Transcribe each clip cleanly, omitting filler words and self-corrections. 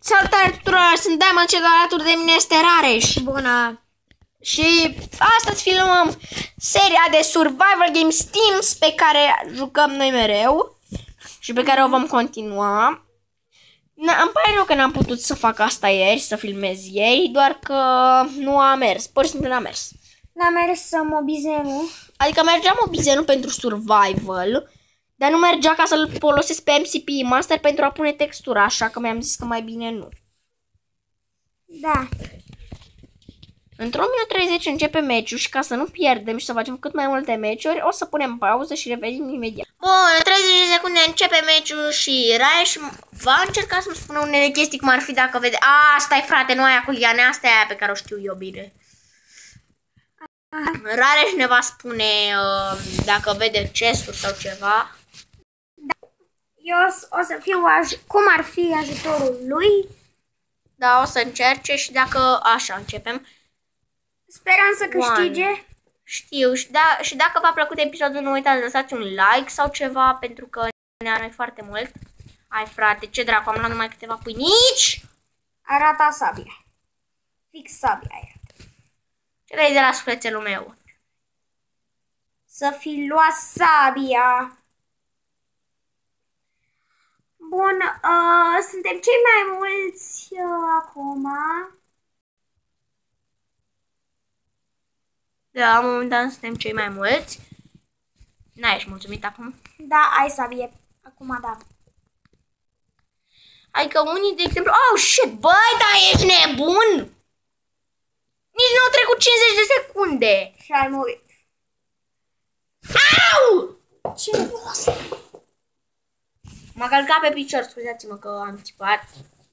Salutare tuturor, sunt Diamond, cel alături de mine este Rareș. Bună! Și astăzi filmăm seria de survival games Teams pe care jucăm noi mereu și pe care o vom continua. Îmi pare rău că n-am putut să fac asta ieri, să filmez ieri, doar că nu a mers, pur și simplu n-a mers. N-a mers mobizenul. Adică mergea mobizenul pentru survival, dar nu mergea ca să-l folosesc pe MCP Master pentru a pune textura, așa că mi-am zis că mai bine nu. Da. Într-1 minut 30 începe meciul și ca să nu pierdem și să facem cât mai multe meciuri, o să punem pauză și revenim imediat. Bun, în 30 de secunde începe meciul și Rareș va încerca să-mi spună unele chestii cum ar fi dacă vede... Stai frate, nu aia cu liane, asta e aia pe care o știu eu bine. Rareș ne va spune dacă vede chesturi sau ceva. Da. Eu o să fiu cum ar fi ajutorul lui. Da, o să încerce și dacă așa începem. Sperăm să câștige. Știu, și dacă v-a plăcut episodul, nu uitați să lăsați un like sau ceva, pentru că ne arată foarte mult. Hai frate, ce dracu, am luat numai câteva pâinici. Arată sabia. Fix sabia aia. Ce vrei de la sufletelul meu? Să fi luat sabia. Bun, suntem cei mai mulți acum. Da, momentan suntem cei mai mulți. N-ești mulțumit acum? Da, ai sabie. Acum da. Adică unii, de exemplu... Oh, shit, băi, dar ești nebun? Nici nu au trecut 50 de secunde. Și ai murit. Au! Ce boss? M-a călcat pe picior, scuzați-mă că am țipat.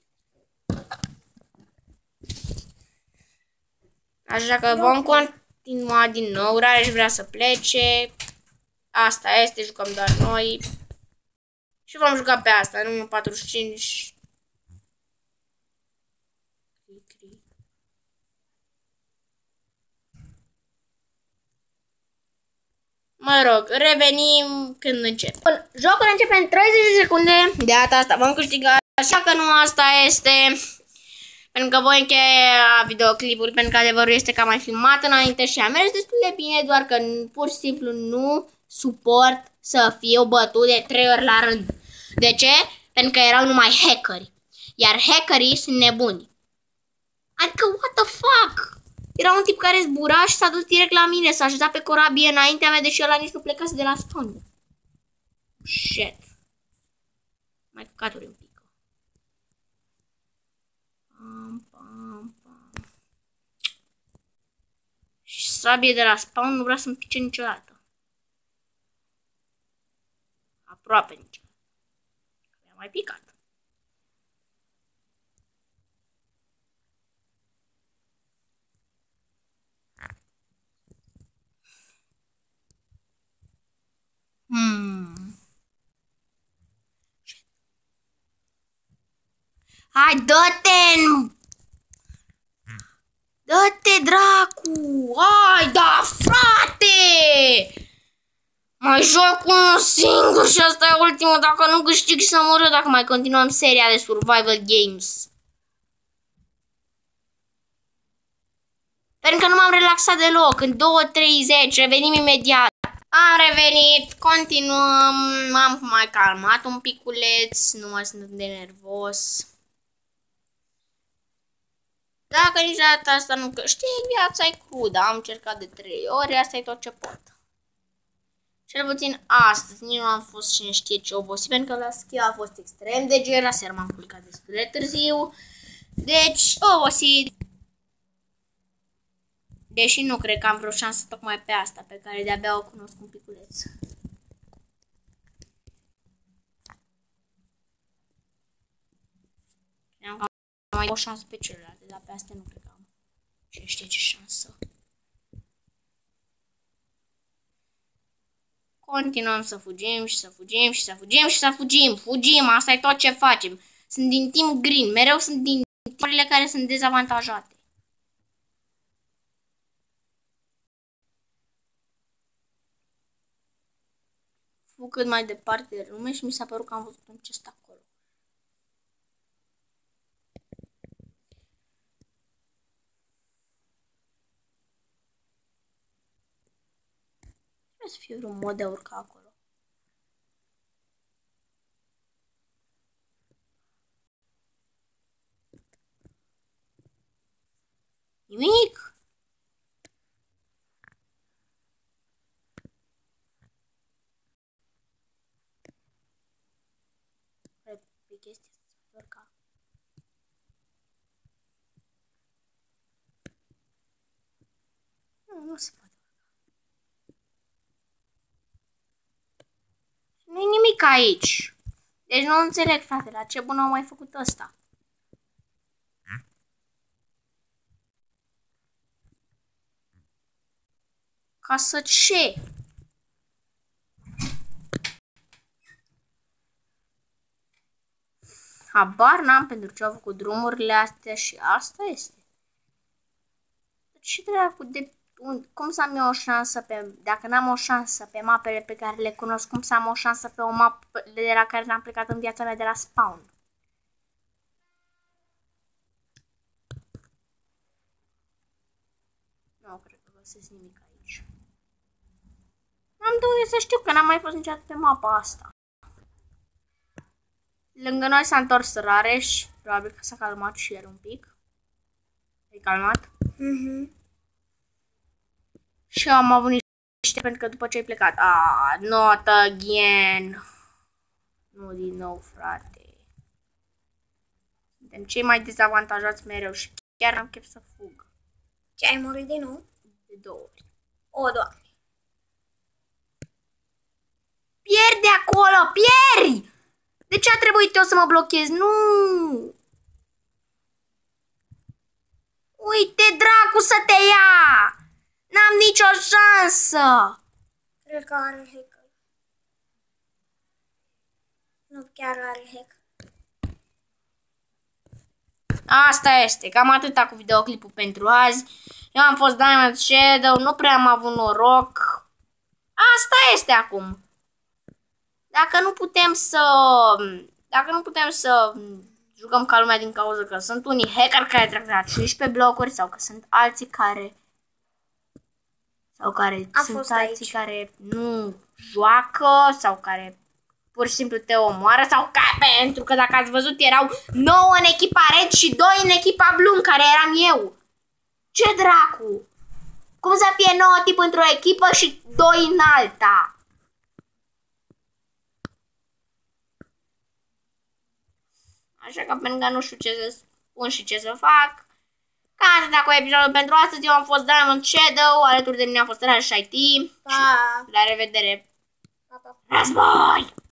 Așa că vom continua din nou. Rareș vrea să plece. Asta este, jucăm doar noi. Și vom juca pe asta, numărul 45. Mă rog, revenim când începe. Bun, jocul începe în 30 de secunde. De data asta vom câștiga. Așa că nu asta este. Pentru că voi încheia videoclipul, pentru că adevărul este că am mai filmat înainte și a mers destul de bine, doar că pur și simplu nu suport să fiu bătut de 3 ori la rând. De ce? Pentru că erau numai hackeri. Iar hackerii sunt nebuni. Adică, what the fuck? Era un tip care zbura și s-a dus direct la mine, s-a așezat pe corabie înaintea mea, deși ăla nici nu plecase de la spawn. Shit. Mai căcaturi un pic. Și sabie de la spawn nu vrea să-mi pice niciodată. Aproape niciodată. Mi-a mai picat. Hai, dă-te! Dă-te, dracu! Hai, da, frate! Mai joc unul singur și asta e ultimul. Dacă nu câștig să mor dacă mai continuăm seria de survival games. Pentru că nu m-am relaxat deloc. În 2:30 revenim imediat. Am revenit, continuăm, m-am mai calmat un piculeț, nu mai sunt de nervos. Dacă nici data asta nu câștig, viața e crudă, am încercat de 3 ori, asta e tot ce pot. Cel puțin astăzi, nici nu am fost cine știe ce obosit, pentru că la ski a fost extrem de ger, aseară m-am culcat destul de târziu, deci obosit. Deși nu cred că am vreo șansă tocmai pe asta, pe care de-abia o cunosc un piculeț. Am mai o șansă pe celelalte, dar pe astea nu cred că am. Cine știe ce șansă. Continuăm să fugim și să fugim și să fugim și să fugim. Fugim, asta e tot ce facem. Sunt din team green, mereu sunt din teamurile care sunt dezavantajate. Fug cât mai departe de lume și mi s-a părut că am văzut un chest acolo. Pare să fie un mod de a urca acolo. Nimic. Pe chestia să se urca. Nu se poate. Nu-i nimic aici. Deci nu înțeleg, frate, la ce bun au mai făcut ăsta. Ca să ce? Habar n-am pentru ce au făcut drumurile astea și asta este. Ce dracu de... Cum să am eu o șansă pe... Dacă n-am o șansă pe mapele pe care le cunosc, cum să am o șansă pe o mapă de la care n-am plecat în viața mea de la spawn? Nu cred că găsesc nimic aici. N-am de unde să știu că n-am mai fost niciodată pe mapa asta. Lângă noi s-a întors Rareș. Probabil că s-a calmat și el un pic. E calmat? Și am avut niște pentru că după ce ai plecat. Not again. Nu din nou, frate. Suntem cei mai dezavantajați mereu și chiar n-am chef să fug. Ce, ai murit din nou? De 2 ori. O, Doamne. Pierde acolo, pieri! De ce a trebuit eu să mă blochez? Nu! Uite, dracu, să te ia! N-am nicio șansă! Cred că are hack. Nu chiar are hack. Asta este, cam atâta cu videoclipul pentru azi. Eu am fost Diamond Shadow, nu prea am avut noroc. Asta este acum. Dacă nu putem să jucăm ca lumea din cauza că sunt unii hacker care trec de la 15 blocuri sau că sunt alții care care nu joacă sau care pur și simplu te omoară sau pentru că dacă ați văzut erau 9 în echipa red și 2 în echipa blue care eram eu. Ce dracu? Cum să fie 9 tip într-o echipă și 2 în alta? Așa că pentru că nu știu ce să spun și ce să fac. Cam atâta cu episodul pentru astăzi. Eu am fost Diamond Shadow. Alături de mine a fost Rareș IT. Pa! La revedere! Pa, pa. Război!